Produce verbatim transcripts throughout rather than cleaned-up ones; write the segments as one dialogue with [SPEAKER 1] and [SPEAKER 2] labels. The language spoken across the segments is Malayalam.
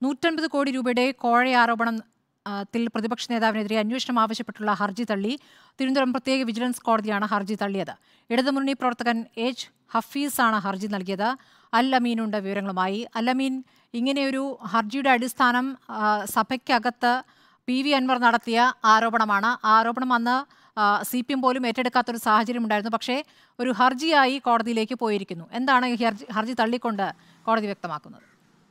[SPEAKER 1] നൂറ്റൻപത് കോടി രൂപയുടെ കോഴ ആരോപണം ത്തിൽ പ്രതിപക്ഷ നേതാവിനെതിരെ അന്വേഷണം ആവശ്യപ്പെട്ടുള്ള ഹർജി തള്ളി തിരുവനന്തപുരം പ്രത്യേക വിജിലൻസ് കോടതിയാണ് ഹർജി തള്ളിയത്. ഇടതുമുന്നണി പ്രവർത്തകൻ എച്ച് ഹഫീസാണ് ഹർജി നൽകിയത്. അൽ അമീനുണ്ട് വിവരങ്ങളുമായി. അൽ അമീൻ, ഇങ്ങനെയൊരു ഹർജിയുടെ അടിസ്ഥാനം സഭയ്ക്കകത്ത് പി വി അൻവർ നടത്തിയ ആരോപണമാണ്. ആരോപണം അന്ന് സി പി എം പോലും ഏറ്റെടുക്കാത്തൊരു സാഹചര്യം ഉണ്ടായിരുന്നു. പക്ഷേ ഒരു ഹർജിയായി കോടതിയിലേക്ക് പോയിരിക്കുന്നു. എന്താണ് ഈ ഹർജി ഹർജി തള്ളിക്കൊണ്ട് കോടതി വ്യക്തമാക്കുന്നത്?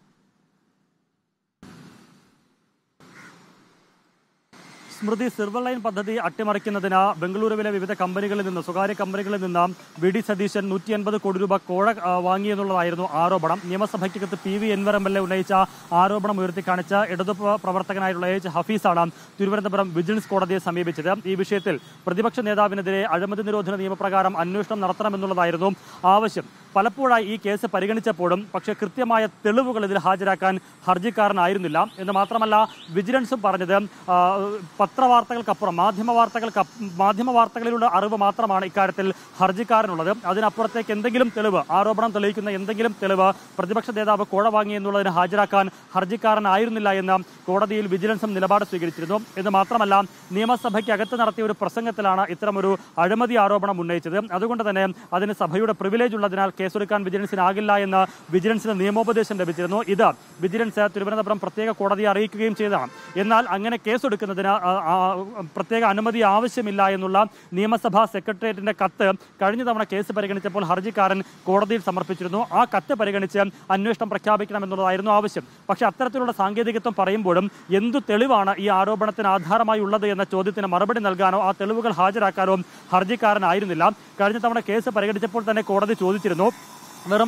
[SPEAKER 2] സ്മൃതി, സിൽവർ ലൈൻ പദ്ധതി അട്ടിമറിക്കുന്നതിന് ബംഗളൂരുവിലെ വിവിധ കമ്പനികളിൽ നിന്ന് സ്വകാര്യ കമ്പനികളിൽ നിന്ന് വി ഡി സതീശൻ നൂറ്റി അൻപത് കോടി രൂപ കോഴ വാങ്ങിയെന്നുള്ളതായിരുന്നു ആരോപണം. നിയമസഭയ്ക്കകത്ത് P V Anvar M L A ഉന്നയിച്ച ആരോപണം ഉയർത്തിക്കാണിച്ച ഇടതു പ്രവർത്തകനായിട്ടുള്ള എച്ച് ഹഫീസാണ് തിരുവനന്തപുരം വിജിലൻസ് കോടതിയെ സമീപിച്ചത്. ഈ വിഷയത്തിൽ പ്രതിപക്ഷ നേതാവിനെതിരെ അഴിമതി നിരോധന നിയമപ്രകാരം അന്വേഷണം നടത്തണമെന്നുള്ളതായിരുന്നു ആവശ്യം. പലപ്പോഴായി ഈ കേസ് പരിഗണിച്ചപ്പോഴും പക്ഷേ കൃത്യമായ തെളിവുകൾ ഇതിൽ ഹാജരാക്കാൻ ഹർജിക്കാരനായിരുന്നില്ല എന്ന് മാത്രമല്ല, വിജിലൻസും പറഞ്ഞത് പത്രവാർത്തകൾക്കപ്പുറം മാധ്യമ വാർത്തകൾക്ക് മാധ്യമ വാർത്തകളിലുള്ള അറിവ് മാത്രമാണ് ഇക്കാര്യത്തിൽ ഹർജിക്കാരനുള്ളത്. അതിനപ്പുറത്തേക്ക് എന്തെങ്കിലും തെളിവ്, ആരോപണം തെളിയിക്കുന്ന എന്തെങ്കിലും തെളിവ് പ്രതിപക്ഷ നേതാവ് കോഴ വാങ്ങി എന്നുള്ളതിന് ഹാജരാക്കാൻ ഹർജിക്കാരനായിരുന്നില്ല എന്ന് കോടതിയിൽ വിജിലൻസും നിലപാട് സ്വീകരിച്ചിരുന്നു. എന്ന് മാത്രമല്ല, നിയമസഭയ്ക്കകത്ത് നടത്തിയ ഒരു പ്രസംഗത്തിലാണ് ഇത്തരമൊരു അഴിമതി ആരോപണം ഉന്നയിച്ചത്. അതുകൊണ്ട് തന്നെ അതിന് സഭയുടെ പ്രിവിലേജ് ഉള്ളതിനാൽ കേസെടുക്കാൻ വിജിലൻസിനാകില്ല എന്ന് വിജിലൻസിന് നിയമോപദേശം ലഭിച്ചിരുന്നു. ഇത് വിജിലൻസ് തിരുവനന്തപുരം പ്രത്യേക കോടതിയെ അറിയിക്കുകയും ചെയ്തതാണ്. എന്നാൽ അങ്ങനെ കേസെടുക്കുന്നതിന് പ്രത്യേക അനുമതി ആവശ്യമില്ല എന്നുള്ള നിയമസഭാ സെക്രട്ടേറിയറ്റിന്റെ കത്ത് കഴിഞ്ഞ തവണ കേസ് പരിഗണിച്ചപ്പോൾ ഹർജിക്കാരൻ കോടതിയിൽ സമർപ്പിച്ചിരുന്നു. ആ കത്ത് പരിഗണിച്ച് അന്വേഷണം പ്രഖ്യാപിക്കണമെന്നുള്ളതായിരുന്നു ആവശ്യം. പക്ഷേ അത്തരത്തിലുള്ള സാങ്കേതികത്വം പറയുമ്പോഴും എന്തു തെളിവാണ് ഈ ആരോപണത്തിന് ആധാരമായി ഉള്ളത് എന്ന ചോദ്യത്തിന് മറുപടി നൽകാനോ ആ തെളിവുകൾ ഹാജരാക്കാനോ ഹർജിക്കാരനായിരുന്നില്ല. കഴിഞ്ഞ തവണ കേസ് പരിഗണിച്ചപ്പോൾ തന്നെ കോടതി ചോദിച്ചിരുന്നു, വെറും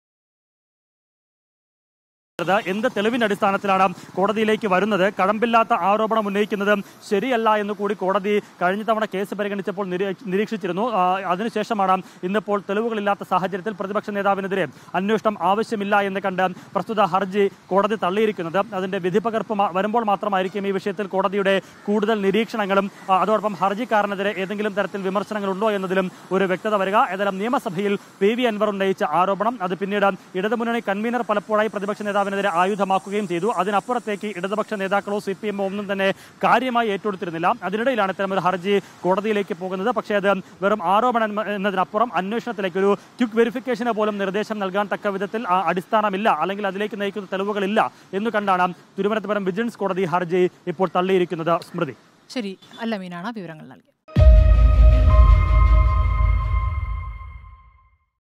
[SPEAKER 2] എന്ത് തെളിവിന്റെ അടിസ്ഥാനത്തിലാണ് കോടതിയിലേക്ക് വരുന്നത്, കഴമ്പില്ലാത്ത ആരോപണം ഉന്നയിക്കുന്നത് ശരിയല്ല എന്ന് കൂടി കോടതി കഴിഞ്ഞ തവണ കേസ് പരിഗണിച്ചപ്പോൾ നിരീക്ഷിച്ചിരുന്നു. അതിനുശേഷമാണ് ഇന്നിപ്പോൾ തെളിവുകളില്ലാത്ത സാഹചര്യത്തിൽ പ്രതിപക്ഷ നേതാവിനെതിരെ അന്വേഷണം ആവശ്യമില്ല എന്ന് കണ്ട് പ്രസ്തുത ഹർജി കോടതി തള്ളിയിരിക്കുന്നത്. അതിന്റെ വിധിപകർപ്പ് വരുമ്പോൾ മാത്രമായിരിക്കും ഈ വിഷയത്തിൽ കോടതിയുടെ കൂടുതൽ നിരീക്ഷണങ്ങളും അതോടൊപ്പം ഹർജിക്കാരനെതിരെ ഏതെങ്കിലും തരത്തിൽ വിമർശനങ്ങളുണ്ടോ എന്നതിലും ഒരു വ്യക്തത വരിക. ഏതായാലും നിയമസഭയിൽ പി വി അൻവർ ഉന്നയിച്ച ആരോപണം അത് പിന്നീട് ഇടതുമുന്നണി കൺവീനർ പലപ്പോഴായി പ്രതിപക്ഷ നേതാവ് നെതിരെ ആയുധമാക്കുകയും ചെയ്തു. അതിനപ്പുറത്തേക്ക് ഇടതുപക്ഷ നേതാക്കളോ സി പി എമ്മോ ഒന്നും തന്നെ കാര്യമായി ഏറ്റെടുത്തിരുന്നില്ല. അതിനിടയിലാണ് ഇത്തരമൊരു ഹർജി കോടതിയിലേക്ക് പോകുന്നത്. പക്ഷേ അത് വെറും ആരോപണം എന്നതിനപ്പുറം അന്വേഷണത്തിലേക്ക് ഒരു ക്വിക്ക് വെരിഫിക്കേഷന് പോലും നിർദ്ദേശം നൽകാൻ തക്ക വിധത്തിൽ അടിസ്ഥാനമില്ല, അല്ലെങ്കിൽ അതിലേക്ക് നയിക്കുന്ന തെളിവുകളില്ല എന്ന് കണ്ടാണ് തിരുവനന്തപുരം വിജിലൻസ് കോടതി ഹർജി ഇപ്പോൾ തള്ളിയിരിക്കുന്നത്. സ്മൃതി.
[SPEAKER 1] ശരി, അൽ അമീനാണ് വിവരങ്ങൾ നൽകിയത്.